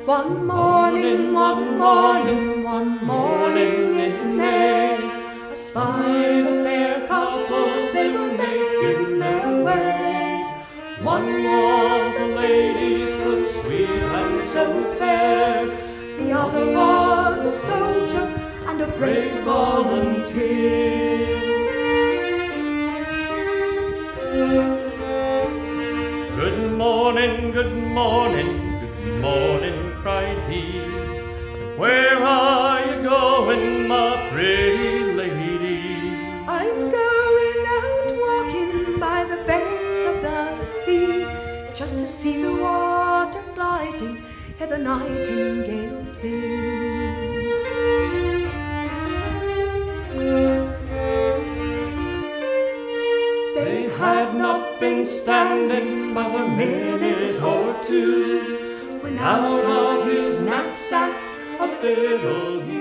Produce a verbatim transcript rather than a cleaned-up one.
One morning, one morning, one morning in May, I spied a fair couple, they were making their way. One was a lady so sweet and so fair, the other was a soldier and a brave volunteer. Good morning, good morning, good morning, cried he. Where are you going, my pretty lady? I'm going out walking by the banks of the sea, just to see the water gliding, hear the nightingale sing. They had not been standing but a minute or two, when out of his knapsack a fiddle he